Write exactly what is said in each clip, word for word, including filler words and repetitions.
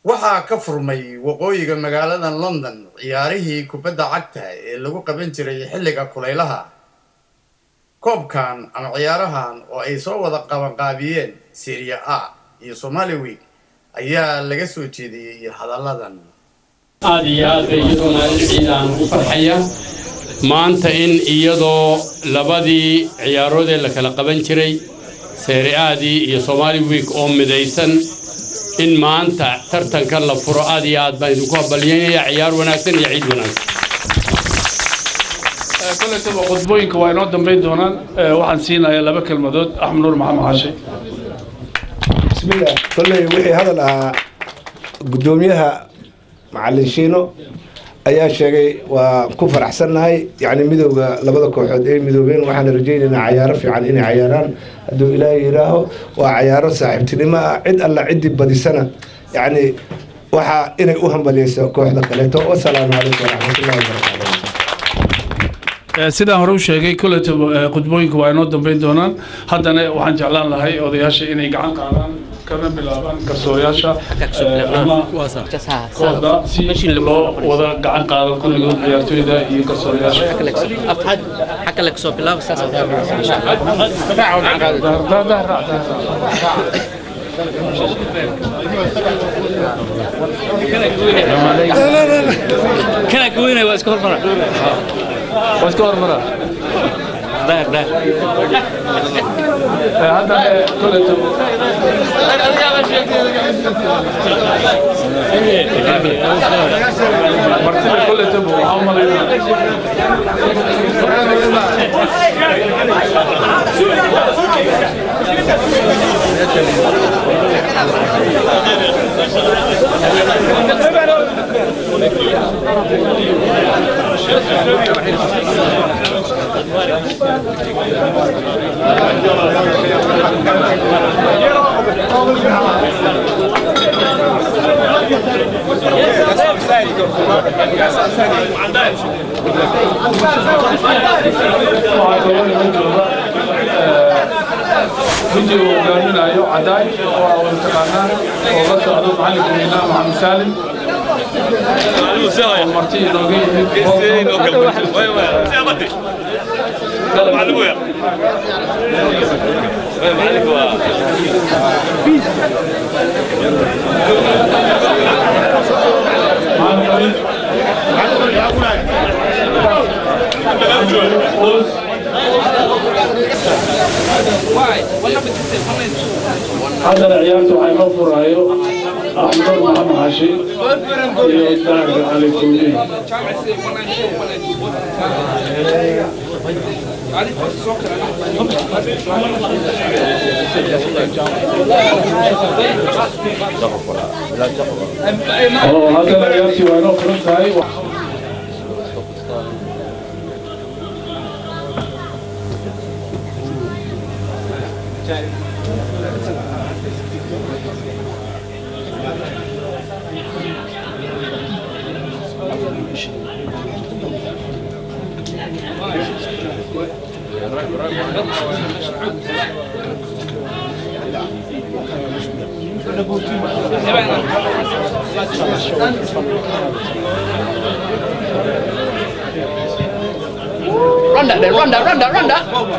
waxaa ka furmay waqooyiga magaalada London ciyaarihii kubadda cagta ee lagu qaban jiray xilliga kulaylaha koobkan ama ciyaarahan oo ay soo wada qaban qaabiyeen Serie A iyo Somali Week ayaa laga soo jeediyay hadalladan aad iyo aad bay ciidaan u farxaya maanta in iyadoo labadii ciyaarood ee la kala qaban jiray Serie A iyo Somali Week oo midaysan in maanta tartanka la furo aad iyo aad baan ku habalyeynaya ciyaar wanaagsan iyo ciid wanaagsan كل تبغى قطبين كواينات دمبين دونان واحد سينا يا لبك المدود أحمد نور محمد عاشي بسم الله كل وحي هذا قدوميها معلن شينو أي شيء وكفر أحسن هاي يعني مدو لبضة كوحد إيه مدوبين وحنا رجينا عيار في عن إني عياران دو إلهي إلهه وعيار صاحب تنما عد الله عدي بدي سنة يعني وحا إني أهم بليس كوحدة كليته والسلام عليكم ورحمة الله وبركاته sidaan hore u sheegay kule qudbooyinka waa inoo dambeyn doonaan haddana waxaan jeclaan lahay odayaasha inay gacan qaadaan kana bilaabaan garsooyaasha ama kooxda si loo wada gacan qaado kulligood ciyaartooyda iyo garsooyaasha حكى لك صوب الله بس كنا قوينا واسكور مرة واسكور مرة ظهر ظهر هذا كله مرتين كله تبو عمر فيديو قانون أيوة عداي وانتقالنا وغطى عضو معلم كمينا محمد سالم ومرتي نوغي معلم ويا معلم ويا هذا العيال توحي مفور هايو أحمد محمد عاشي يودعك على كلين هذا العيال توحي مفور هايو Ronda, ronda, ronda, ronda.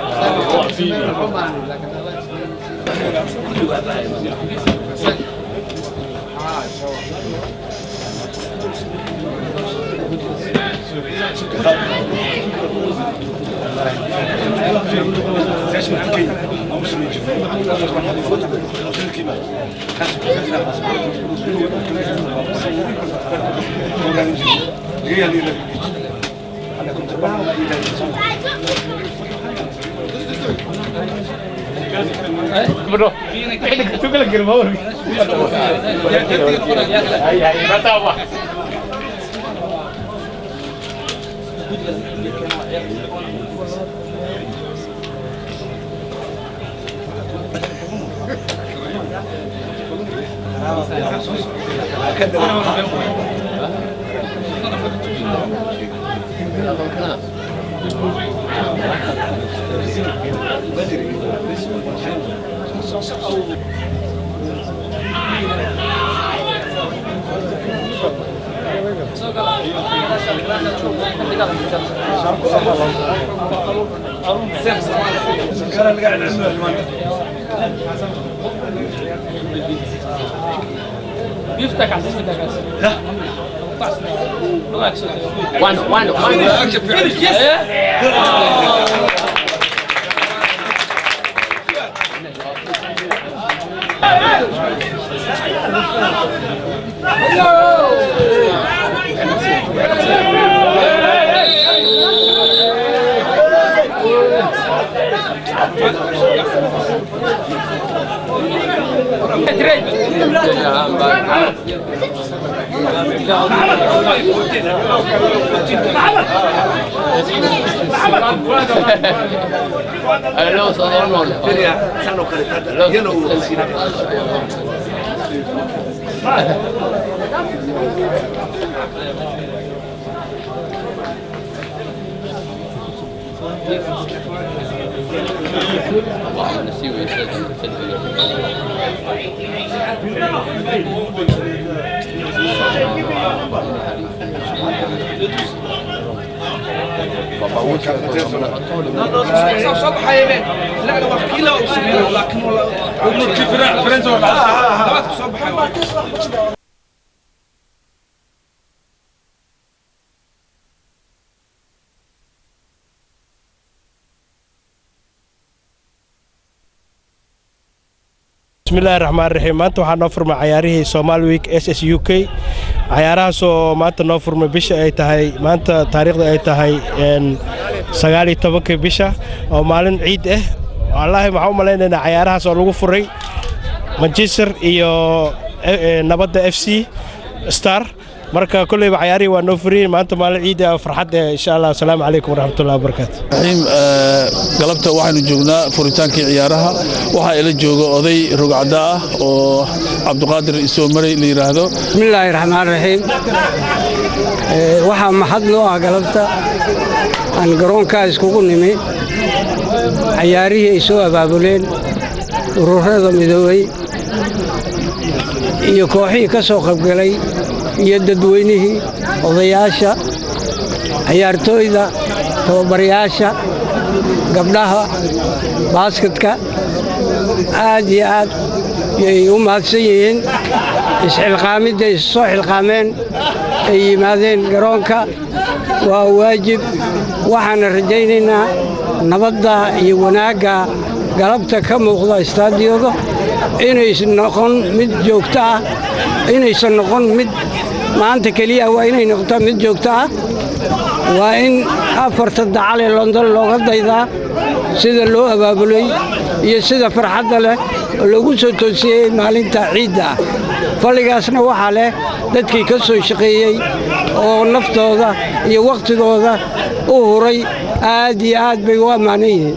Bro, ini tu kalau gerbau lagi. Ay ay, mata apa? يفتح عزيز بدك لا وين وين وين Hello, sono sanno carità. Io non lo si Wow, let's see what he said in the video. No, no, صبح يا مان. لا لو كيلو وسمير لكن والله كيف فرنسا ولا صبح. بسم الله الرحمن الرحيم maanta waxaan noo furmay ciyaarihii Somali Week S S U K ciyaarahaas oo maanta noo furmay bisha ay tahay maanta taariikhda ay tahay sagaal iyo tobanka bisha oo maalin ciid ah wallahi waxaan u maleynaynaa ciyaarahaas oo lagu furay Manchester iyo Nabadda F C Star marka kulay ciyaarihii waa noo furiyeen maanta maalin ciid ah farxad insha Allah assalaamu calaykum waraxmatullaahi wabarakaatuh raxiim galabta waxaanu joognaa furitaankii ciyaaraha waxa ila jooga oday rugcada ah oo Cabduqaadir isoo maray la yiraahdo bismillaahir rahmaanir rahiim waxa mahad loo ah galabta aan garoonka iskugu nimi ciyaarihii ay soo abaabuleen ururada midoobay iyo kooxihii ka soo qaybgalay iyo dadweynihii odayaasha ciyaartooyda tababarayaasha gabdhaha basketka aad iyo aad ay u mahadsan yihiin isxilqaamidda ay soo xilqaameen ay yimaadeen garoonka waa waajib waxaan rajaynaynaa nabadda iyo wanaagga galabta ka muuqda istaadiyada inaysan noqon mid joogto ah inaysan noqon mid maanta kaliya waa inay noqotaa mid joogto ah waa in afarta dacal ee London looga daydaa sida loo abaabulay iyo sida farxadda leh lagu soo toosiyay maalinta ciidda faligaasna waxa leh dadkii ka soo shaqeeyay oo naftooda iyo waqtigooda u huray aad iyo aad bay u ammaanayeen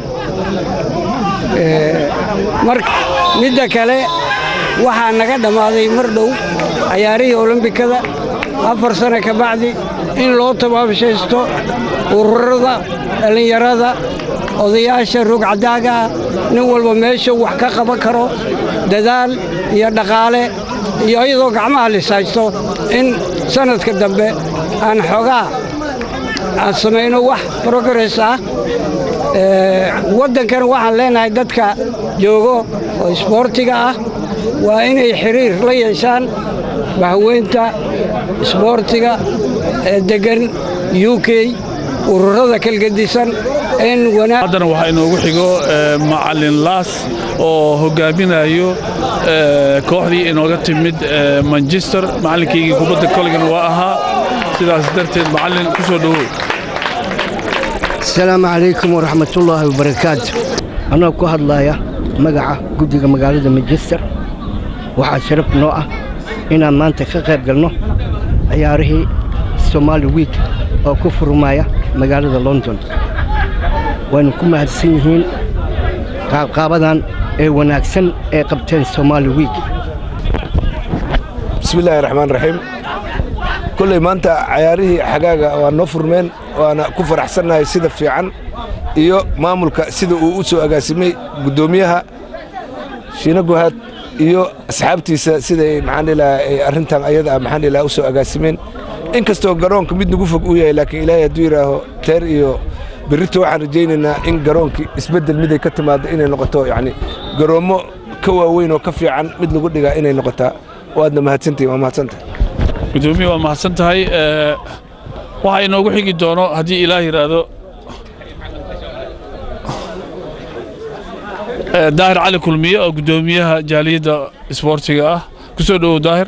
marka midda kale waxaa naga dhammaaday mar dhow ciyaarihii olombikada afar sano ka bacdi in loo tabaabashaysto ururada dhallinyarada odayaasha rugcadaaga nin walba meesha wax ka qaban karo dadaal iyo dhaqaale iyo iyadoo gacmaha lisaysto in sanadka dambe aan xogaa aan samayno wax progress ah waddankan waxaan leenahay dadka joogo oo isboortiga ah waa inay xiriir la yeeshaan bahweynta isboortiga ee degan U K ururada kala gedisan in wanaag haddana waxa inoogu xigo macallin Laas oo hogaaminayo kooxdii inooga timid Manchester macallinkii kubadda kolgan waa ahaa sidaas darteed macallin ku soo dhawow السلام عليكم ورحمة الله وبركاته أنا كهاد لايا مجاعة جودي مجالد مانشستر waxaa sharaf noo ah inaan maanta ka qayb galno ciyaarihii Somali Week oo ku furmaya magaalada London waynu ku mahadsan yihiin qaabqaabadan ee wanaagsan ee qabteen Somali Week bismillaahir rahmaanir rahiim kulay maanta ciyaarihii xagaaga waa noo furmeen waana ku faraxsanahay sida fiican iyo maamulka sida uu u soo agaasimay gudoomiyaha Shiina Gohad iyo asxaabtiisa sida maxaan ilaa arintan ayada maxaan ilaa u soo agaasimeen inkastoo garoonka mid nagu fog uu yahay laakiin ilaahay hadduu yidhaaho teer iyo berrito waxaan rajaynaynaa in garoonkii isbeddel mid ay ka timaado inay noqoto yacni garoommo ka waaweyn oo ka fiican mid lagu dhigaa inay noqotaa waadna mahadsantihin waa mahadsantahay gudoomiye waa mahadsan tahay waxa inoogu xigi doono haddii ilaah yidhaahdo daahir cali kulmiye oo gudoomiyaha jaaliyadda isboortiga ah ku soo dhowow daahir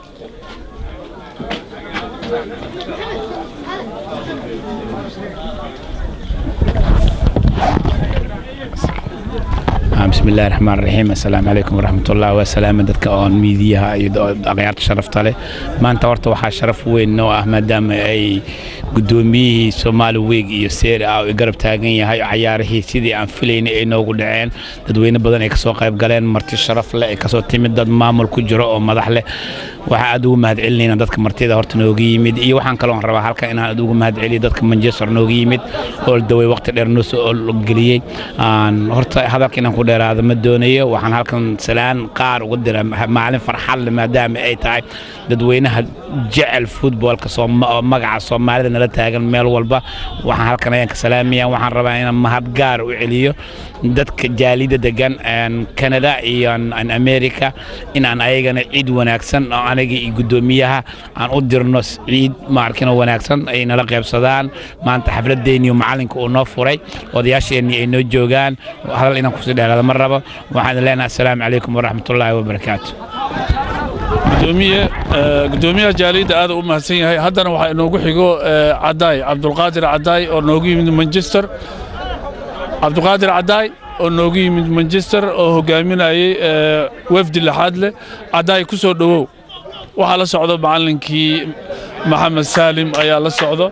بسم الله الرحمن الرحيم السلام عليكم ورحمة الله وسلام دتك أون ميديا أغيرت شرفت له ما أنت ورت وحى شرف وين نوع ما دام أي قدومي سومال ويج يصير أو يقرب تاجين هاي عياره سيدي عن فلين إنه قدعين تدوين بدن إكسوق قلين مرت الشرف له إكسوق تمد معمول كجراء ومدح له وحادو مهد علينا دتك مرتي دهرت نوجي مد إيه وحن كلام ربع حلقة إن هادو مهد علي دتك منجسر نوجي مد أول دوي وقت الإرنوس القليل عن هرت هذا كنا كده هذا مدونية وحن هالكن سلان قار وقدر معلم فرحل ما دام أي تاي ددوينها جعل فوتبول كصوم مقع صوم مالنا لا تاجن مال والبا وحن هالكن يعني كسلامية وحن ربعنا مهد قار وعليه دتك جاليدة دجان عن كندا عن عن أمريكا إن عن أيجنا عيد وناكسن أنا جي قدوميها عن قدر نص عيد ماركنا وناكسن أي نلقى بصدان ما أنت حفلة ديني ومعلن كونافوري ودياش إني إنه جوجان وهذا اللي نقصد هذا مرة وحنا لنا السلام عليكم ورحمة الله وبركاته. قدومية قدومية جاليدة هذا أمها سين هاي هذا نوع نوجو حجو عداي عبد القادر عداي أو نوجي من مانشستر عبد القادر عداي أو نوجي من مانشستر أو جايمين أي وفد اللحادلة عداي كسر دو وعلى صعدة معلن كي محمد سالم أي على صعدة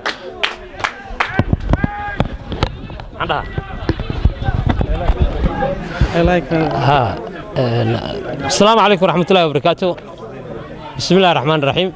عندها ها السلام عليكم ورحمة الله وبركاته بسم الله الرحمن الرحيم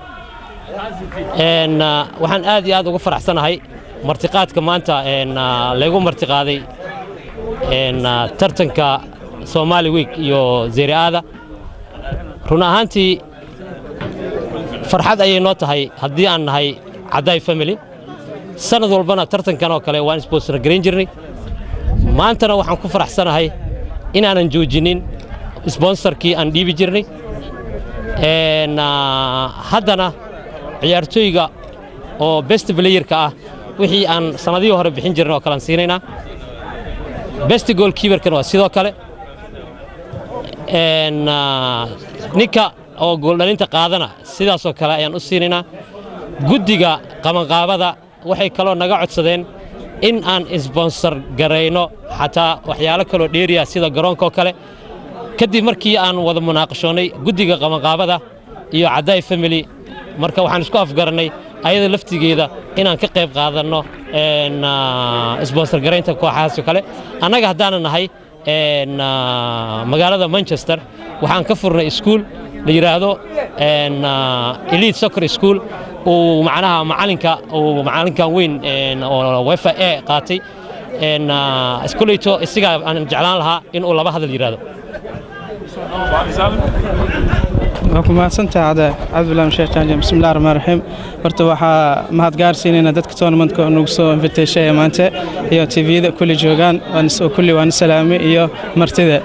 إن وحن آدي آد وقفر أحسن هاي مرتقات كمان تا إن لقوا مرتقادي إن ترتنك سومالي ويك يو زير هذا رنا هانتي فرحات أي نوت هاي هدي عن هاي عداي فاميلي سنة ضربنا ترتن كانوا كله وان سبوسر جرينجرني ما أنت وحن كفر أحسن هاي إن أنا نجوجنين سبونسر كي أن دي بيجرني إن هذانا عيارتويجا أو بيست بلاير كا وحي أن سناديو هرب بحين جرنا وكلام سيرنا بيست جول كيبر كانوا سيدو كله إن نيكا أو جول لين تقاعدنا سيدا سو كله يعني أسيرنا جوديجا كمان قابضة وحي كلو نقعد سدين إن أن سبونسر جرينو حتى وحياله كلو ديريا سيدا جرون كوكله كدي مركي أن وضع مناقشوني جوديجا كمان قابضة يو عداي فاميلي مركا وحن سكوف جرني أيضا لفتي جيدا إن أن كقيب قاعدنا إن سبونسر جرين تكو حاسو كله أنا قاعدنا نهاي إن مقالة مانشستر وحن كفرنا سكول ليرادو إن إليت سكر سكول ومعناها معلنك ومعلنك وين إن ويفا إيه قاتي إن سكوليتو استجا أنا جعلان لها إن أول بعض اللي يرادو. وكما سنت هذا عبد الله مشيتان بسم الله الرحمن الرحيم ورتوحا ما هتجارسين إن دتك تونمنت كونوكسو إنفيتيشن مانته هي تي في كل جوجان ونسو كل وان سلامي هي مرتدى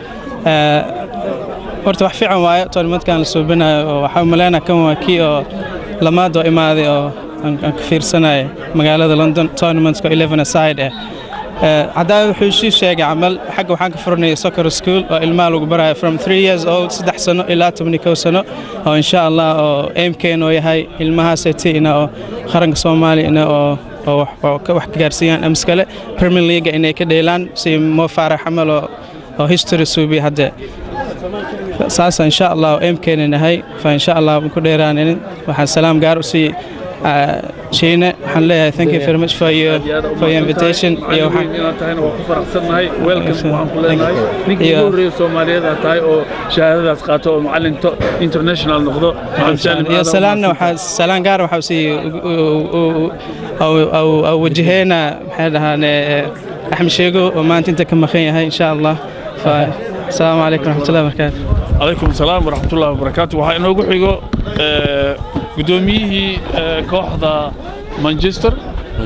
ورتوح في عوايا تونمنت كان سوبنا وحملنا كم كي لما دو إمادي أو كثير سنة مقالة لندن تونمنت كو إليفن سايد عدا حوشي شيء عمل حق وحق فرني سكر سكول المال وقبرها from three years old سدح سنة إلى تمنيكو سنة وإن شاء الله إم كين وياهاي المها ستي إنه خرج صومالي إنه أو وح جارسيان أمسكله بريمير ليج إنه كديلان سي مو فرح عمل أو هيستوري سوبي هذا ساسا إن شاء الله إم كين إنه فإن شاء الله بكل إيران وحن سلام جارسي شينا حنلها thank you very much for your for your invitation يا وحن أنا وكفر أحسن هاي welcome وحنقولنا هاي نيجي نقول سومالية تاي أو شهادة قاتو معلن international نقطة يا سلامنا وح سلام جار وحوسي أو أو أو وجهنا هذا أحمد شيقو وما أنت كم خير هاي إن شاء الله فالسلام عليكم ورحمة الله وبركاته. عليكم السلام ورحمة الله وبركاته. وحنا نقول حقو gudoomiyihii kooxda Manchester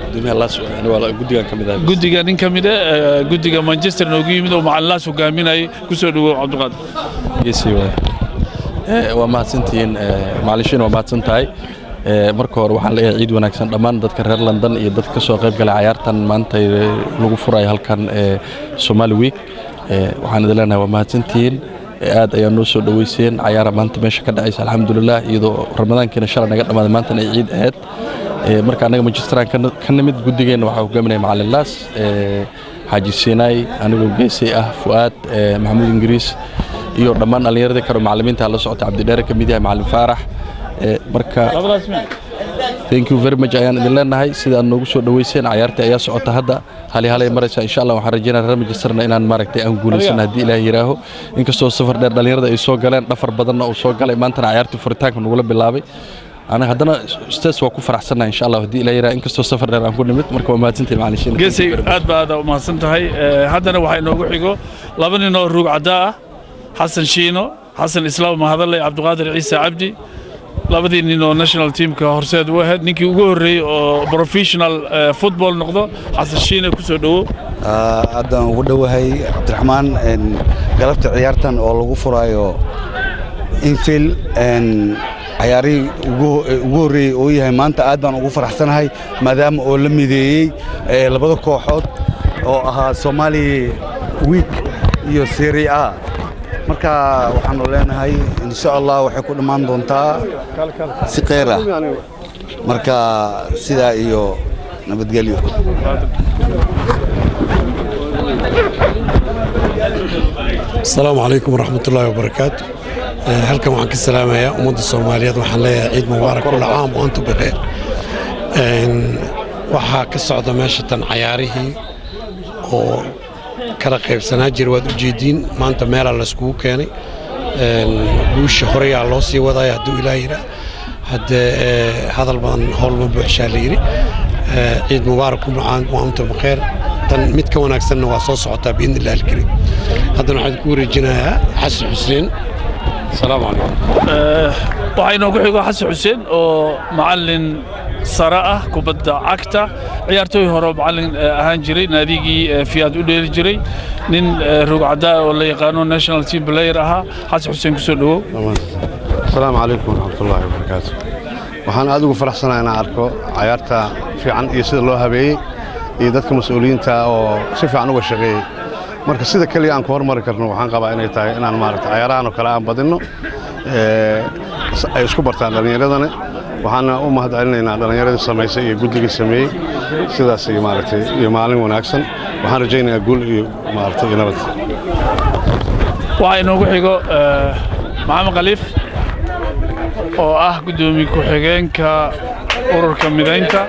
guddiga nin ka mid ah guddiga Manchester noogu yimid oo macallin hogaaminayay ku soo dhawow Cabdiqaadir geesi waa mahadsantiin maalishiin waa mahadsantahay marka hore waxaan leeyahay ciid wanaagsan dhammaan dadka reer London iyo dadka ka soo qayb galay ciyaartan maanta lagu furay halkan Somali Week waxaan idin leenahay waa mahadsantiin aad ayaan noo soo dhaweyseen ciyaar maanta meesha ka dhacaysa alxamdulillah iyadoo ramadaankiina shalay naga dhamaaday maanta ay ciid ahayd marka anaga Manchester ka nimid guddigeena waxa hogaaminay macallin Laas Haji Sinay anigoo geesi ah Fuad Maxamuud Ingiriis iyo dhammaan dhalinyarada kale macallimiinta la socota Cabdi Dheere kamid yahay macallin Faarax marka thank you very much ayaan idin leenahay sida aad noogu soo dhaweyseen ciyaarta ayaa socota hadda hali hali maraysa insha Allah waxaan rajaynayaa reer Manchester inaan maaragtay aan guuleysano hadii Ilaahay yiraaho inkastoo safar dheer dhalinyarada ay soo galeen dhafar badan oo soo galay maanta ciyaartii furitaanka nagu la bilaabay أنا هذانا استاذ وكو فرح سنة إن شاء الله ودي إلى يرى إنك سفر لنا نكون نمت مركب ما تنتهي معلش. جسي أد بعد وما سنتهي هذانا واحد نوجو حقو لبني نور روق عداء حسن شينو حسن إسلام ما هذا اللي عبد القادر عيسى عبدي لابدي إنه ناشونال تيم كهرساد واحد نيكي وجوري بروفيشنال فوتبول نقطة حسن شينو كسودو. هذا ودو هاي عبد الرحمن إن قلبت عيارتن أو لغفرايو إنفيل إن عياري وجوري وياها ما أنت أدنى وغفر أحسن هاي مدام أولمي ذي لبضو كوحات أو ها سومالي ويك يو سيري آ مركا وحنا لنا هاي إن شاء الله وحيكون مان دونتا سقيرة مركا سيدا يو نبتقليو السلام عليكم ورحمة الله وبركاته halkan waxaan ka salaamayaa ummadda Soomaaliyeed waxaan leeyahay ciid mubaarak kul caam oo antu bixi een waxa ka socda meesha tan ciyaarihii oo kala qaybsanaa jir wad u jeedin maanta meel la isku keenay een guusha horeeya loo sii waday haduu Ilaahay hadda hadal badan howl ma buuxshaa leeyri ciid mubaarak kul caam oo antu bixir tan mid ka wanaagsan waa soo socotaa biin Ilaahay kareem haddana waxaan ku wareejinayaa Xasan Xuseen السلام عليكم. waxay noogu xigo Xasan Xuseen oo macallin sare ah kubadda cagta ciyaartoy hore macallin ahaan jiray naadigii Fiyaad u dheeli jiray nin rugcada oo la yaqaan national team player ah Xasan Xuseen ku soo dhawo. السلام عليكم ورحمة الله وبركاته. waxaan aad ugu faraxsanahay inaan arko ciyaarta fiican iyo sida loo habeeyay iyo dadka mas'uuliyiinta oo si fiican uga shaqeeyay. marka sida kaliya aan ku hormari karno waxaan qabaa inay tahay inaan maaragtay ciyaarahan oo kale aan badino ee ay isku bartaan dhalinyaradana waxaan u mahadcelinaynaa dhalinyarada sameysay iyo guddiga sameeyay sidaas ay maaragtay iyo maalin wanaagsan waxaan rajaynayaa guul iyo maaragtay nabad waxay noogu xigo Maxamed Khaliif oo ah gudoomiye ku xigeenka ururka mideynta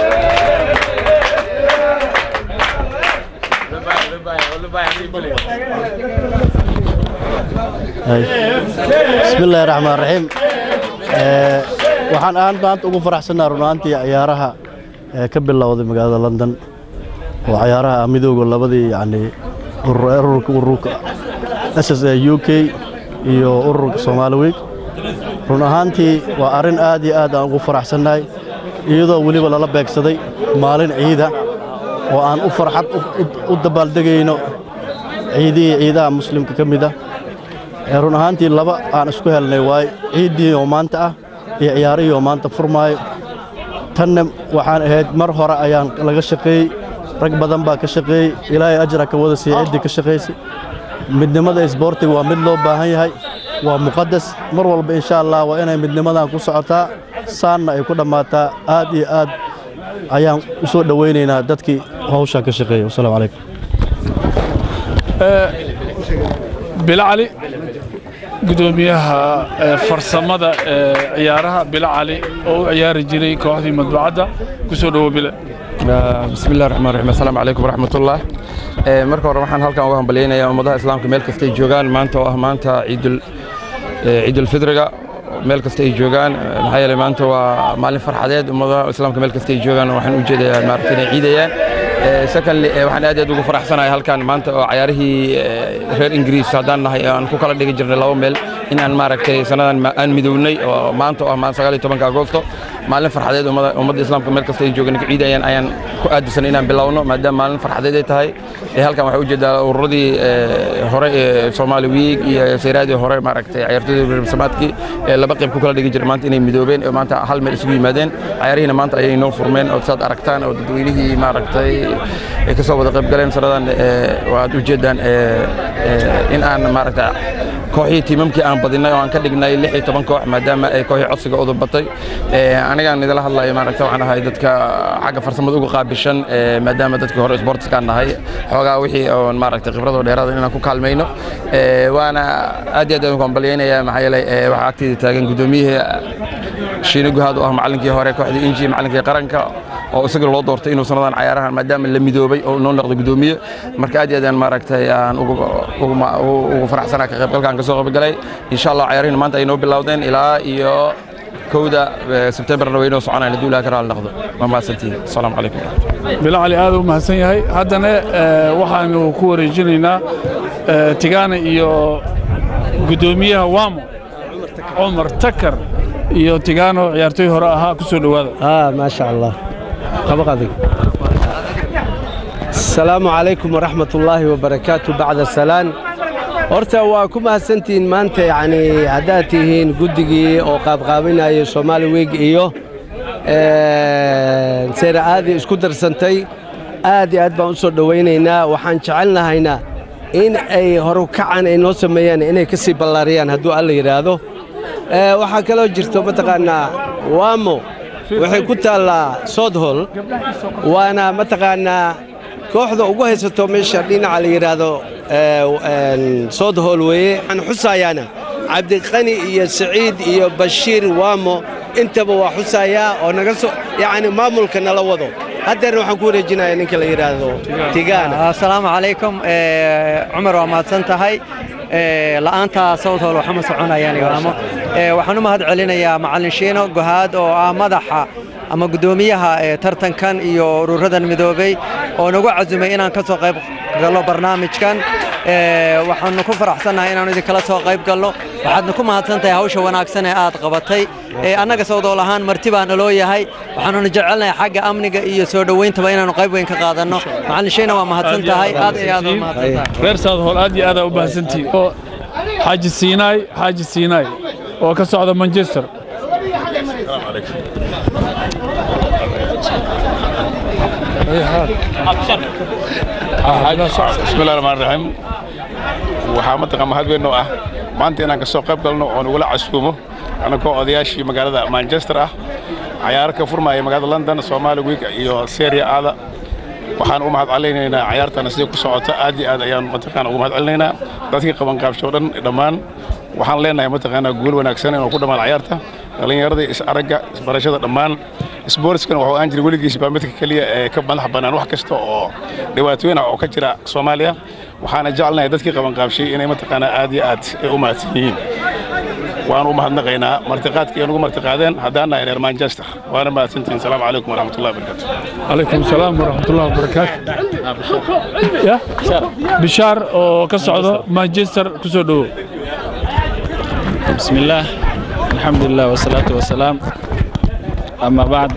بسم الله الرحمن الرحيم waxaan aan maanta ugu faraxsanahay runaantii ciyaaraha ka bilowday magaalada London oo ciyaaraha midowga labadii yani ururka ururka S S A U K iyo ururka Somali Week run ahaantii waa arin aad iyo aad aan ugu faraxsanahay iyadoo waliba lala beegsaday maalin ciida oo aan u farxad u dabaaldegayno ciidii ciidaha muslimka kamid ah run ahaantii laba aan isku helnay way ciidii oo maanta ah iyo ciyaarihii oo maanta furmaayo tan waxaan ahayd mar hore ayaan laga shaqeeyay rag badan baa ka shaqeeyay ilaahay ajra ka wada siiyay ka shaqeysay midnimada isboortiga waa mid loo baahan yahay waa muqaddas mar walba insha Allah waa inay midnimadan ku socotaa saanna ay ku dhamaataa aad iyo aad ayaan u soo dhaweynaynaa dadkii hawsha ka shaqeeyay assalamu alaykum ee Bilal gudoomiyaha farsamada ciyaaraha Bilal oo ciyaari jiray kooxdii madbacada ku soo dhawo Bilal bismillaahir rahmaanir rahiim assalaamu alaykum waraxmatullaah ee marka hore waxaan halkan uga hambaleynayaa ummadaha islaamka meel kasta ay joogaan maanta oo ah maanta ciidul ciidul fidriga meel kasta ay joogaan maxaa yeelay maanta waa maalin farxadeed ummadaha islaamka meel kasta ay joogaan waxaan u jeedayaa maartay ciidayaan secondly waxaan aad aad ugu faraxsanahay halkan maanta oo ciyaarihii reer Ingiriis haddaan nahay aan ku kala dhigi jirnay laba meel in aan maaragtay sanadan aan midownay oo maanta oo ah sagaal iyo tobanka Agoosto maalin farxadeed ummadda islaamka meel kasta ay joogaan ciid ayaan ayaan ku aadisan inaan bilowno maadaama maalin farxadeed ay tahay ee halkan waxa u jeedaa ururadii hore ee Somali Week iyo seeraadii hore maaragtay ciyaartooyda samaadkii laba qayb ku kala dhigi jirnay maanta inay midoobeen oo maanta hal meel isugu yimaadeen ciyaarihina maanta ayay noo furmeen oo saad aragtaan oo dadweynihii maaragtay ay ka soo wada qayb galeen sanadan waad u jeedaan in aan maaragtay kooxii tiimamkii aan badinay oo aan ka dhignay lix iyo toban koox maadaama ay kooxii codsiga u dubatay aniga aan idila hadlayo maaragtay waxaan ahay dadka xagga farsamada uga qaabishan maadaama dadkii hore sportska nahay xoogaa wixii oo maaragtay khibradooda dheeraad inaan ku kaalmayno waana aad iyo aad ugu hambalyeynaya maxaa yeelay waxa agteeda taagan gudoomiyihii Shiino Guhaad oo ah macallinkii hore kooxda Inji macallinkii qaranka oo isaga loo doortay inuu sanadan ciyaarahan maadaama la midoobay oo noo noqday gudoomiye marka aad iyo aad maaragtay aan ugu ugu faraxsanahay ka qaybgalkan ka soo qayb galay insha Allah ciyaarihii maanta ay noo bilowdeen ilaa iyo kowda September way noo soconayaan haduu ilaa ka raal noqdo ma maasantiin assalaamu calaykum bilaa ali aad u mahadsan yahay haddana waxaanu ku wareejinaynaa Tigana iyo gudoomiyaha Wamo Umar Takar iyo Tigano ciyaartoy hore ahaa ku soo dhawaada ah ma sha Allah qaba qadig السلام عليكم ورحمة الله وبركاته بعد السلام horta waa ku mahadsantiin maanta yani haddaad tihiin guddigii oo qaabqaabinaya Somali Week iyo seeraadii isku darsantay aad iyo aad baan u soo dhawaynaynaa waxaan jecelnahayna in ay horu kacan ay noo sameeyaan inay ka sii ballaariyaan hadduu alla yidhaahdo waxaa kaloo jirto mataqaanaa Wamo waxay ku taallaa Southall waana mataqaanaa kooxda ugu haysato meesha dhinaca la yiraahdo Southall weeye aan xusaayana Cabdiqani iyo Saciid iyo Bashiir Wamo intaba waa xusaaya oo naga soo yaani maamulka nala wado haddana waxaan ku wareejinayaa ninka la yiraahdo Tigana assalaamu calaykum Umar waa mahadsan tahay la'aanta Southall waxa ma soconayaan Wamo waxaan u mahad celinayaa macallin Shiino Guhaad oo ah madaxa ama gudoomiyaha tartankan iyo ururadan midoobay oo nagu cazumay inaan ka soo qayb galno barnaamijkan waxaan ku faraxsanahay inaan idin kala soo qayb galno waxaad ku mahadsantahay hawsha wanaagsan ee aad qabatay annaga Southall ahaan marti baan loo yahay waxaanu jecelnahay xagga amniga iyo soo dhaweynta inaanu qayb weyn ka qaadano macallin Shiino waa mahadsantahay aad iyo aad mahadsantahay reer Southall aad iyo aad u baahantii Haji Sinai Haji Sinai oo ka socda Manchester السلام عليكم بسم الله الرحمن الرحيم waxaa mataqaan mahad weyn oo ah maanta inaan ka soo qayb galno oo nagula casuumo anagoo odayaashii magaalada Manchester ah ciyaar ka furmaya magaalada London Somali Week iyo Serie A waxaan u mahad celinaynaa ciyaartan sidii ku socota aad iyo aad ayaan mataqaan ugu mahad celinaynaa dadkii qaban qaabsho dhan dhamaan waxaan leenahay mataqaan guul wanaagsan oo ku dhamaan ciyaarta dhalinyarada is araga isbarashada dhamaan sportskan waxa aan jiray waligiis baa mid kaliya ee ka madax banaan wax kasta oo dhibaatooyin ah oo ka jira Soomaaliya waxaan jecelnahay dadkii qaban qaabshay inay mataqaan aad iyo aad u mahadsanyihiin waan u mahadnaqaynaa martiqaadkii ugu martiqaadeen hadaan reer Manchester waana mahadsantiin salaamu calaykum waraxmatullaahi wabarakaatuh calaykum salaam waraxmatullaahi wabarakaatuh ya bishaar oo ka socdo Manchester ku soo dhawo bismillaah alxamdulillaah wasalaatu wasalaam ama baad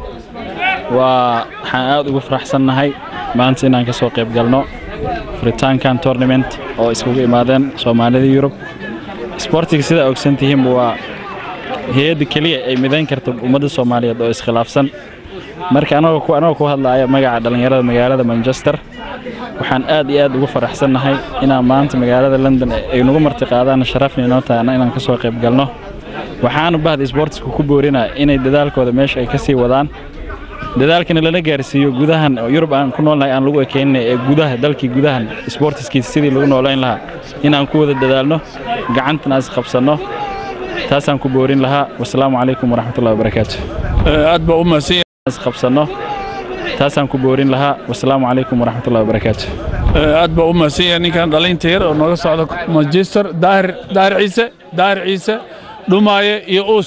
waxaan aad ugu faraxsanahay maanta inaan ka soo qayb galno furitaankan tournament oo iskugu imaadeen Soomaalida Yurub sportiga sida ogsantihiin waa hay'ad kaliya ay midayn karto ummadda Soomaaliyeed oo iskhilaafsan marka anagu ku anagu ku hadlaaya magaca dhalinyarada magaalada Manchester waxaan aad iyo aad ugu faraxsanahay inaan maanta magaalada London ay nagu martiqaadaan sharafna inoo tahay inaan ka soo qayb galno waxaan u baahday sportsku ku boorinaa inay dadaalkooda meesha ay ka sii wadaan dadaalkana lana gaarsiiyo gudahan Yurub aan ku noolnahay aan lagu ekeynay ee gudaha dalkii gudahan sportskiisa sidii lagu noolayn lahaa inaan ku wada dadaalno gacantana is qabsano taasaan ku boorin lahaa wassalaamu calaykum waraxmatullaahi wabarakaatuh aad baa u mahadsan is qabsano taasaan ku boorin lahaa wassalaamu calaykum waraxmatullaahi wabarakaatuh aad baa u mahadsan ninkan dhalinta yar oo nooga socda Manchester Daahir Daahir Ciise Daahir Ciise Dhumaaye iyo Us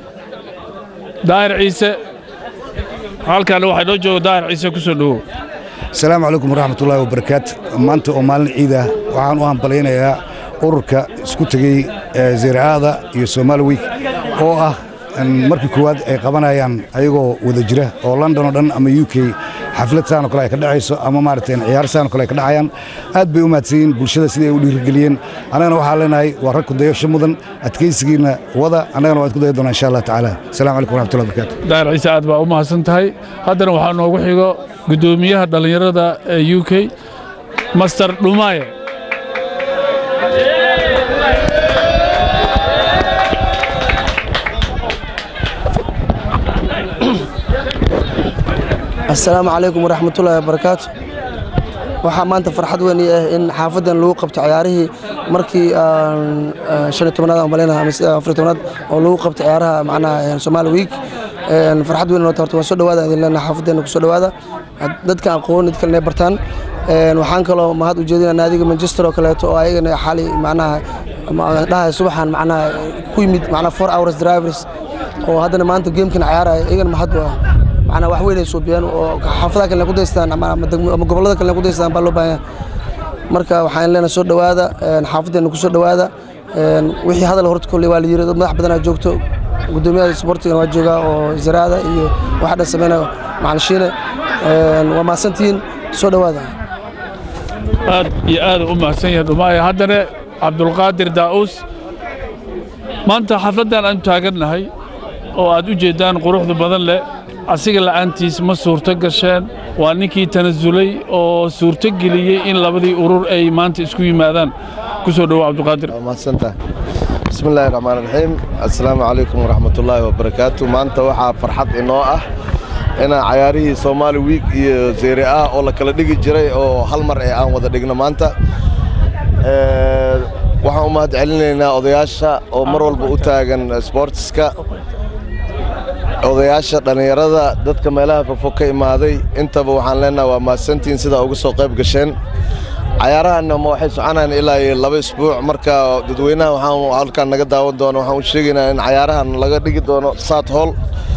Daahir Ciise halkan waxa loo joogo Daahir Ciise ku soo dhawo السلام عليكم ورحمة الله وبركاته maanta oo maalin ciid ah waxaan u hambaleynayaa ururka isku tagay Ziraada iyo Somali Week oo ah markii koowaad ay qabanayaan ayagoo wada jira oo London oo dhan ama U K xaflad saan oo kale ay ka dhacayso ama maarteen ciyaar saan oo kale ay ka dhacayaan aad bay u mahadsan bulshada sidii ay u dhiirigeliyeen anagana waxaan leenahay waa rag ku dayasho mudan adkaysigiina wada anagana waan ku dayi doonaa insha Allah taala السلام عليكم ورحمة الله وبركاته daar ciise aad baa u mahadsan tahay haddana waxaa noogu xigo gudoomiyaha dhalinyarada ee U K Master Dhumaye السلام عليكم ورحمة الله وبركاته waxaa maanta farxad weyn ah in xaafadan lagu qabto ciyaarihii markii shan iyo tobnaad aan maleynaa ama afar iyo tobnaad oo lagu qabto ciyaaraha macnaha Somali Week farxad weyn oo horta waan soo dhawaada idin leenahay xaafadan ku soo dhawaada dadka aqoon mid kale bartaan waxaan kaloo mahad u jeedinaa naadiga Manchester oo kale oo ayagana xali macnaha dhahay subaxan macnaha ku yimid macnaha four hours drivers oo haddana maanta gamekan ciyaaraya ayagana mahad waa macnaha wax weyn ay soo biyaan oo xaafadaha kale ku daystaan ama ama gobolada kale ku daystaan baa loo baahan marka waxaan leenahay soo dhawaada xaafadeena ku soo dhawaada wixii hadal horta kulli waa la yiri dad madax badan ay joogto gudoomiyaha sportiga waa jooga oo Ziraada iyo waxa dhan sameeyay macalshiina waa maasantiin soo dhawaada aad iyo aad u mahadsan yahay Dhumaye haddana Cabdulqaadir Daa'us maanta xafladan aan taaganahay oo aad u jeedaan quruxda badan leh asiga la'aantiis ma suurto gasheen waa ninkii tanasulay oo suurto geliyay in labadii urur ay maanta isku yimaadaan ku soo dhawaad Cabdulqaadir maasanta bismillaahir rahmaanir rahiim assalaamu calaykum waraxmatullaahi wabarakaatuh maanta waxa farxad inoo ah ina ciyaarihii Somali Week iyo Serie A oo la kala dhigi jiray oo hal mar ay aan wada dhigno maanta ee waxaan u mahad celinaynaa odayaasha oo mar walba u taagan sportska odayaasha dhalinyarada dadka meelaha fofo ka imaaday intaba waxaan leenahay waa maasantiin sida uga soo qayb gasheen ciyaarahan ma waxay soconayaan ilaa laba isbuuc marka dadweynaha waxaan halkaan naga daawan doono waxaan u sheegaynaa in ciyaarahan laga dhigi doono South Hall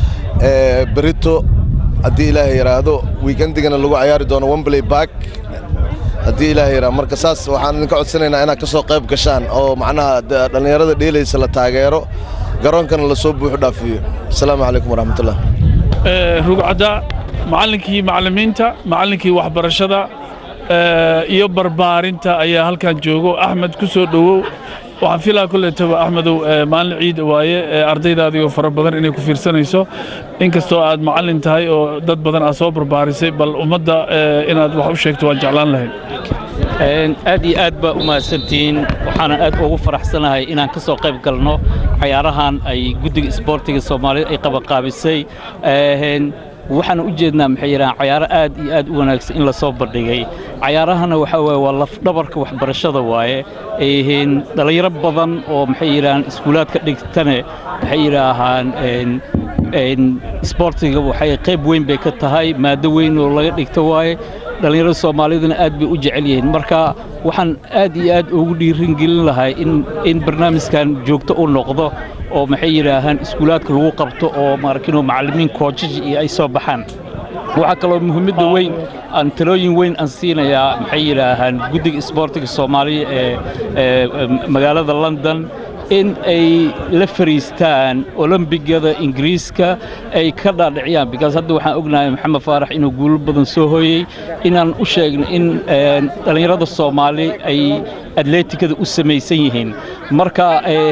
ee Brito haddii ilaahay yiraahdo weekendigana lagu ciyaari doono Wembley Park haddii ilaahay yiraahdo marka saas waxaan idinka codsanaynaa inaad ka soo qayb gashaan oo macnaha dhalinyarada dheelaysa la taageero garoonkan la soo buux dhaafiyo assalaamu calaykum waraxmatullah ee rugcada macallinkii macallimiinta macallinkii waxbarashada ee iyo barbaarinta ayaa halkan joogo Axmed ku soo dhawow waxaan filaa kullee taba Axmedow maalin ciid waaye ardaydaadii oo fara badan inay ku fiirsanayso inkastoo aad macallin tahay oo dad badan aad soo barbaarisay bal ummadda inaad wax u sheegto waan jeclaan lahayn aad iyo aad baa u mahadsantiin waxaan aad ugu faraxsanahay inaan ka soo qayb galno ciyaarahan ay guddiga isboortiga Soomaaliya ay qabanqaabisay ee waxaan u jeednaa maxay yiraahdaan ciyaaro aad iyo aad u wanaagsan in la soo bandhigay ciyaarahana waxa weeye waa laf dhabarka waxbarashada waaye ee dhalinyaro badan oo maxay yiraahdaan iskuulaadka dhigtane maxay yiraahdaan een isboortiga waxay qayb weyn bay ka tahay maado weyn oo laga dhigto waaye dhalinyarada Soomaaliduna aad bay u jecel yihiin marka waxaan aad iyo aad ugu dhiirin gelin lahay in in barnaamijkan joogto u noqdo oo maxay yiraahdaan iskuulaadka lagu qabto oo markino macallimiin coaches iyo ay soo baxaan waxa kale oo muhiimada weyn aan talooyin weyn aan siinayaa maxay yiraahdaan guddiga isboortiga Soomaaliya ee magaalada London in ay la fariistaan Olambigada Ingiriiska ay ka dhaadhiciyaan because hadda waxaan ognahay Maxamed Faarax inuu guul badan soo hooyay inaan u sheegno in dhalinyarada Soomaali ay atleetikada u sameeysan yihiin marka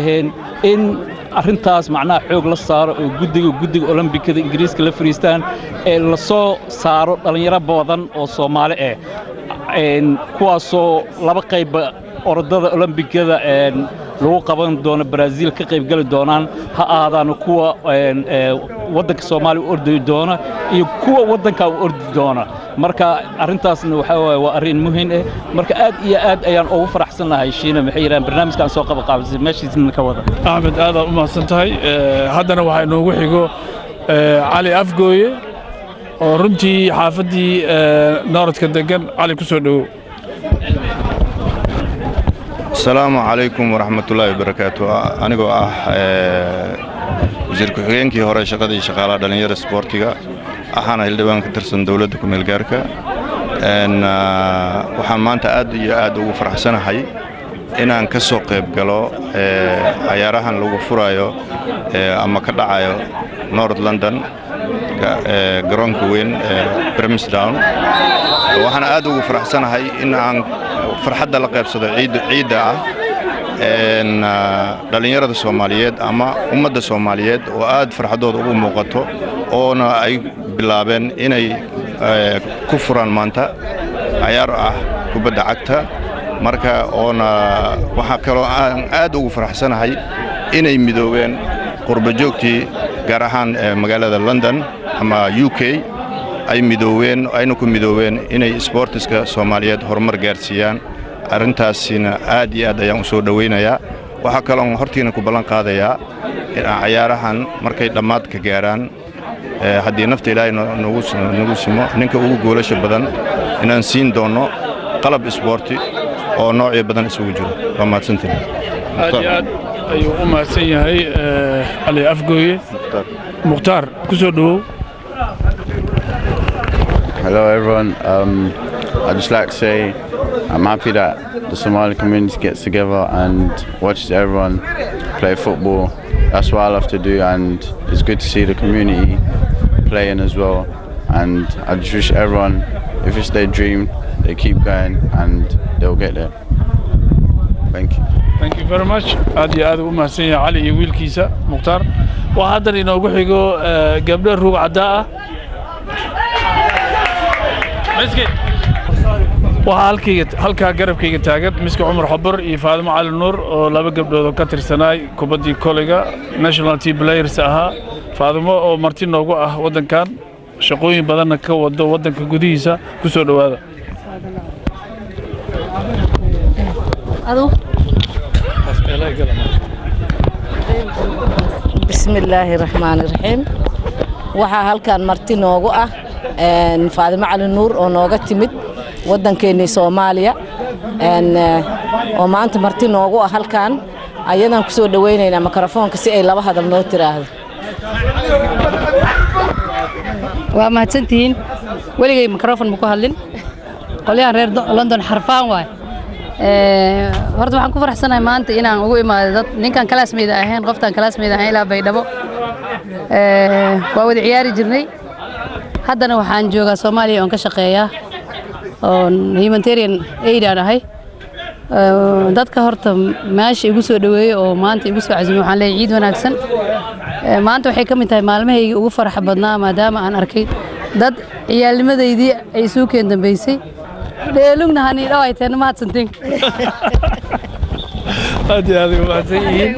in arrintaas macnaha xoog la saaro oo guddiga guddiga Olambikada Ingiriiska la fariistaan ee la soo saaro dhalinyaro badan oo Soomaali ah een kuwaasoo laba qayb orodada Olambikada ee lagu qaban doono Brazil ka qayb gali doonaan ha aadaan kuwa wadanka Soomaaliya u ordi doona iyo kuwa wadanka u ordi doona marka arintaasna waxa waa arin muhiim ah marka aad iyo aad ayaan ugu faraxsanahay shiina maxay yiraahdaan barnaamijkan soo qaba qaabisay meeshiisna ka wada Ahmed aad u mahadsantahay haddana waxa inoogu xigo Cali Afgooye oo runtii xaafadii Nooradka degan Cali ku soo dhawow السلام عليكم ورحمة الله وبركاته أنا جو أه وزير كحيان كي هراء شقادي شغالة دنيا سبورتيغا أحنا هالدبان كترسن دولة كمل جاركا een waxaan maanta aad iyo aad ugu faraxsanahay inaan ka soo qayb galo ciyaarahan lagu furayo ama ka dhacayo North London garoonka weyn Brimsdown waxaan aad ugu faraxsanahay in aan farxadda la qaybsado ciida ah een dhalinyarada Soomaaliyeed ama ummadda Soomaaliyeed oo aad farxadooda ugu muuqato oo ay bilaabeen inay ku furaan maanta ciyaar ah kubadda cagta marka oona waxa kale oo aan aad ugu faraxsanahay inay midoobeen qurba joogtii gaar ahaan magaalada London ama U K ay midoobeen ayna ku midoobeen inay sportiska Soomaaliyeed horumar gaarsiiyaan arintaasina aad iyo aad ayaan u soo dhaweynayaa waxa kale oo hortiina ku ballan qaadayaa in ciyaarahan markay dhamaad ka gaaraan haddii nafta Ilaahay nagu nagu simo ninka ugu goolasha badan inaan siin doono qalab sporti oo noocyo badan isugu jiro waa mahadsantahay aad iyo aad ayuu u mahadsan yahay Ali Afgooye Mukhtaar ku soo dhawow. Hello everyone, um, I'd just like to say I'm happy that the Somali community gets together and watches everyone play football. That's what I love to do, and it's good to see the community playing as well. And I just wish everyone, if it's their dream, they keep going and they'll get there. Thank you. Thank you very much. aad iyo aad u mahadsan yahay Ali iyo wiilkiisa Mukhtaar. Waa hadda inoogu xigo gabdho ruug cadaa ah. Miski waxa halkayga halka garabkayga taagan Miski Umar Xabar iyo Faadimo Cali Nuur oo laba gabdhood oo ka tirsanay kubadii koleyga national team players ahaa. Faadimo oo marti noogu ah wadankan shaqooyin badan ka wado wadanka gudihiisa ku soo dhawaada. Ado Bismillahir Rahmanir Rahim. Waxa halkan marti noogu ah een Faadimo Cali Nuur oo nooga timid wadankeena Soomaaliya een oo maanta marti noogu ah halkan ayadan ku soo dhaweynayna mikrofoonka si ay laba hadal noo tiraahdo. waa mahadsantihiin waligay microphone ma ku hadlin qolyahan reer London xarfaan waay ee horta waxaan ku faraxsanahay maanta inaan ugu imaado dad ninkan classmate ahayn qoftan classmate ahayn ilaa Baydhabo ee waa wada ciyaari jirnay haddana waxaan joogaa Soomaaliya oo ka shaqeeya oo humanitarian aid aan ahay dadka horta meesha igu soo dhaweeyay oo maanta igu soo casuumay waxaan leeyahay ciid wanaagsan maanta waxay ka mid tahay maalmahayga ugu faraxa badnaa maadaama aan arkay dad ciyaalnimadeydii ay soo keen dambeysay dheelugna hani dhawaay taan mahadsantiin aad iyo aad u mahadsanyihiin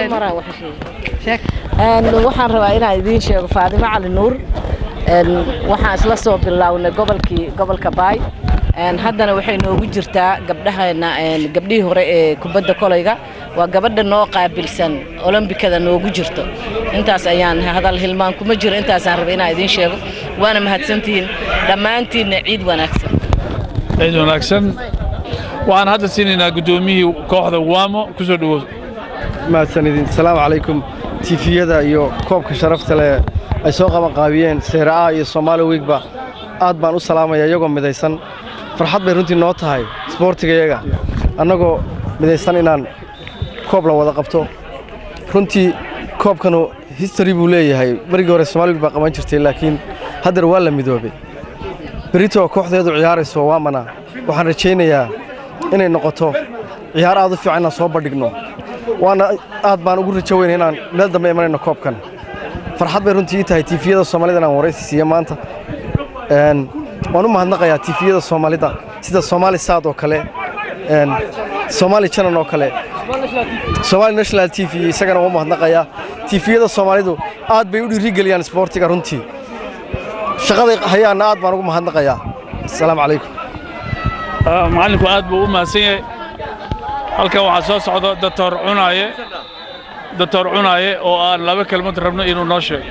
een waxaan rabaa inaan idiin sheego Faadimo Cali Nuur een waxaan isla soo bilownay gobolkii gobolka Baay een haddana waxay noogu jirtaa gabdhaheena een gabdhihii hore ee kubadda koleyga waa gabadha noo qaabilsan Olombikada noogu jirto intaas ayaan hadal hilmaan kuma jiro intaas aan rabaa inaan idiin sheego waana mahadsantihiin dhammaantiin ciid wanaagsan ciid wanaagsan waxaan hadda siinaynaa gudoomiyihii kooxda Wamo ku soo dhawow mahadsanidin assalaamu calaykum tifiyada iyo koobka sharafta leh ay soo qaban qaabiyeen Serie A iyo Somali Weekba aad baan u salaamayaa iyagoo midaysan farxad bay runtii noo tahay sportigayaga annagoo midaysan inaan koob la wada qabto runtii koobkanu history buu leeyahay markii hore Somali Week baa qaban jirtay laakiin hadda waa la midoobay بريتو kooxdeedu ciyaarayso waa mana waxaan rajaynayaa inay noqoto ciyaar aad u fiican soo badhigno waana aad baan ugu rajaynayaa inaan meel dambe imanayno koobkan farxad bay runtii tahay tifiyada Soomaalida aan wareysiiyo maanta een waan u mahadnaqayaa tifiyada Soomaalida sida Somali Sad oo kale een Somali Channel oo kale Somali National T V isagana waan u mahadnaqayaa tifiyada Soomaalidu aad bay u dhiirigeliyaan sportiga runtii shaqada hayaan aad baan ugu mahadnaqayaa assalaamu calaykum ah macallinku aad buu u mahadsan yahay halka waxa soo socdo doctor Cunaaye doctor Cunaaye oo aan laba kelmad rabno inuu noo sheego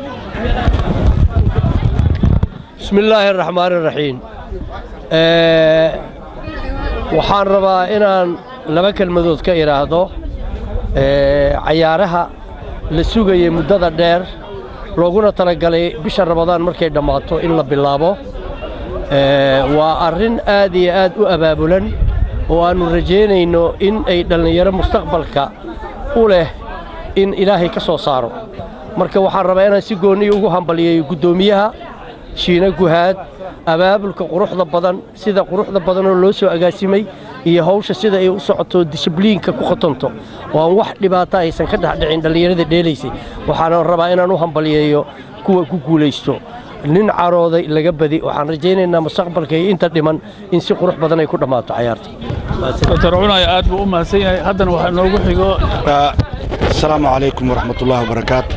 bismillaahir rahmaanir rahiim ee waxaan rabaa inaan laba kelmadood ka iraahdo ee ciyaaraha la sugayay muddada dheer looguna talagalay bisha Ramadaan markay dhamaato in la bilaabo waa arrin aad iyo aad u abaabulan oo aannu rajaynayno in ay dhallinyaro mustaqbalka u leh in ilaahay ka soo saaro marka waxaan rabaa inaan si gooniya ugu hambaliyeeyo guddoomiyaha shiina guhaad abaabulka quruxda badan sida quruxda badanoo loo soo agaasimay iyo hawsha sida ay u socoto dishibliinka ku qotonto oo aan wax dhibaato aysan ka dhexdhicin dhallinyarada dheelaysay waxaana rabaa inaan u hambaliyeeyo kuwa ku guulaysto nin carooday laga badi waxaan rajaynaynaa mustaqbalka iyo inta dhiman in si qurux badan ay ku dhammaato cayaarta دكتور عناي aad buu u mahadsan yahay haddana waxa noogu xigo السلام عليكم ورحمة الله وبركاته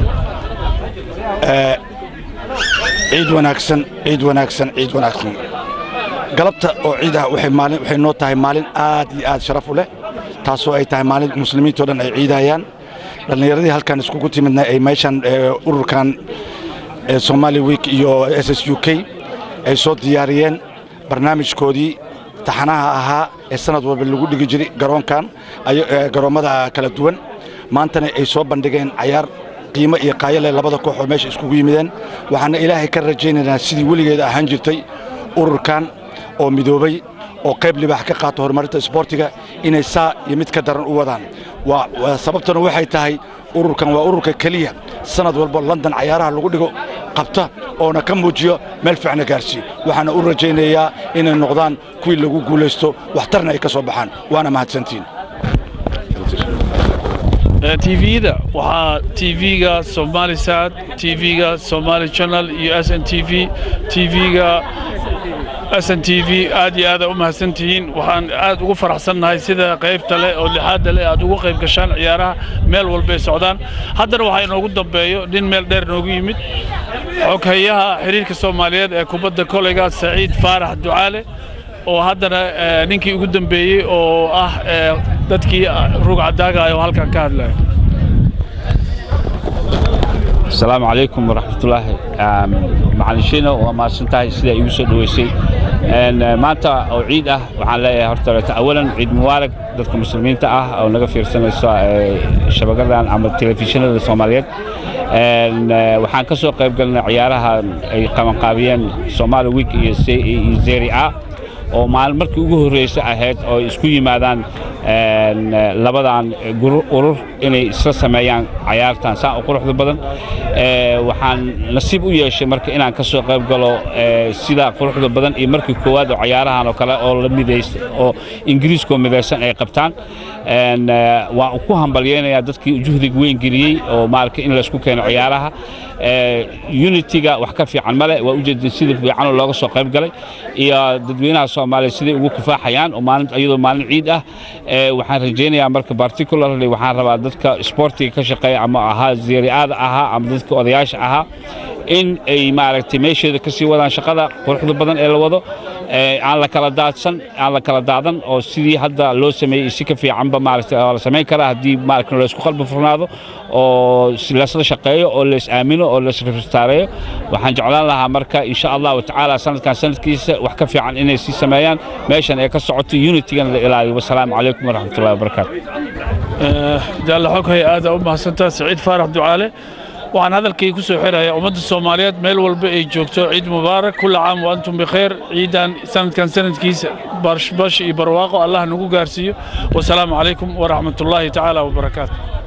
عيد وناكسن عيد وناكسن عيد وناكسن قلبت أو عيدها وحي مالين وحي نوتها مالين آد آد شرف له تاسو أي تاي مالين المسلمين تودن أي عيدها يان لأن يردي هل كان سكوكتي من أي مايشان أوركان سومالي ويك يو اس اس يو كي أي صوت دياريين برنامج كودي taxanaha ahaa ee sanad walba lagu dhigi jiray garoonkan ay garoomada kala duwan maantana ay soo bandhigeen ciyaar qiimo iyo qaayale labada koox oo meesha isku yimideen waxaana ilaahay ka rajaynaynaa sidii weligeeda ahaan jirtay ururkan oo midoobay oo qayb libaax ka qaato horumarinta isboortiga inay saa iyo mid ka daran u wadaan waa sababtuna waxay tahay ururkan waa ururka kaliya sanad walba London ciyaaraha lagu dhigo qabta oo na ka muujiyo meel fiican gaarsi waxaana u rajaynayaa inay noqdaan kuwii lagu guuleysto waxtarna ay ka soo baxaan waana mahadsantiin تي في دا وحا تي في غا سومالي سات تي في غا سومالي channel iyo اس ان تي في تي في غا اس ان تي في aad iyo aad u mahadsantihiin waxaan aad ugu faraxsanahay sida qaybta leh oo lixaad leh aad ugu qayb gashaan ciyaaraha meel walba ay socdaan haddana waxa inoogu dambeeyo nin meel dheer noogu yimid xoghayaha xiriirka Soomaaliyeed ee kubadda koleyga Saciid Faarax Ducaale oo haddana ninkii ugu dambeeyay oo ah dadkii rug cadaaga ay halkan ka hadlay السلام عليكم ورحمة الله معلشينا وما سنتهي سيدا يوسف دويسي ان مانتا او عيد اه waxaan leeyahay horta awalan ciid mubarak dadka muslimiinta ah oo naga fiirsanayso shabakadan ama telefishinada Soomaaliyeed en waxaan ka soo qayb galnay ciyaaraha ay qaban qaabiyeen Somali Week iyo Serie A oo maalin markii ugu horeysay ahayd oo isku yimaadaan labadan urur inay isla sameeyaan ciyaartan saa quruxda badan ee waxaan nasiib u yeeshay marka inaan ka soo qayb galo sida quruxda badan iyo markii koowaad oo ciyaarahan oo kale oo la mideysay oo Ingiriiska mideysan ay qabtaan en waan ku hambalyeynaya dadkii juhdiga weyn geliyay oo maalka in la isku keeno ciyaaraha ee unity-ga wax ka fiican male waa u jeedin sida fiican looga soo qayb galay iyo dadweynaha Soomaaliyeed sidii ugu kifaaxayaan oo maalin iyadoo maalin ciid ah ee waxaan rajaynayaa marka particularly waxaan rabaa dadka sportiga ka shaqeeya ama aha ziriyaada aha ama dadka odayaasha aha in ay maaragtay meesheeda ka sii wadaan shaqada quruxda badan ee la wado ee aan la kala daadsan aan la kala daadan oo sidii hadda loo sameeyay si ka fiican ba maaragtay la sameyn kara hadii maaragtay la isku qalbi furnaado oo si la soo shaqeeyo oo la is aamino oo la isfirtaareeyo waxaan jeclaan lahaa marka insha Allah ta'ala sanadkan sanadkiisa wax ka fiican inay si sameeyaan meeshan ay ka socoto unity-gan la ilaaliyo wassalaamu calaykum waraxmatullaahi wabarakaatuh ee jalla xoghay aad u mahadsantahay Saciid Faarax Ducaale waxaan hadalkay ku soo xiraya ummadda Soomaaliyeed meel walba ay joogto ciid mubaarak kullu caam wa antum bikhair ciidan sanadkan sanadkiisa barsh bash iyo barwaaqo Allah nagu gaarsiiyo wassalaamu calaykum waraxmatullaahi ta'ala wabarakaatuh